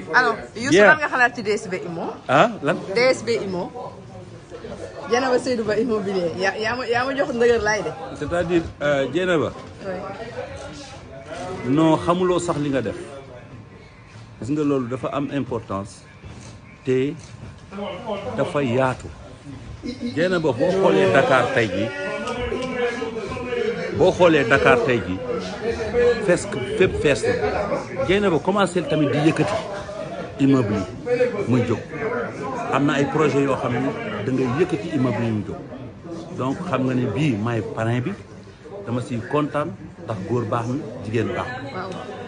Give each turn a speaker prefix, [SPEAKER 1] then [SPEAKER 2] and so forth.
[SPEAKER 1] alors Youssou lan nga xalaat ci DSB Immo.
[SPEAKER 2] ah lan.
[SPEAKER 1] DSB Immo. Dieynaba Seydou Ba immobilier yaa ma jox ndëgër laay de.
[SPEAKER 2] c'est-à-dire Dieynaba. non xamuloo sax li nga def. gis nga loolu dafa am importance te dafa yaatu. Dieynaba boo xoolee Dakar tey jii fépp fees na Dieynaba commencé tamit di yëkkati immeuble yi muy jóg am na ay projets yoo xam ne da ngay yëkkati immeuble yi muy jóg donc xam nga ne bii maay parrain bi dama siy kontaan ndax góor baax na jigéen baax na.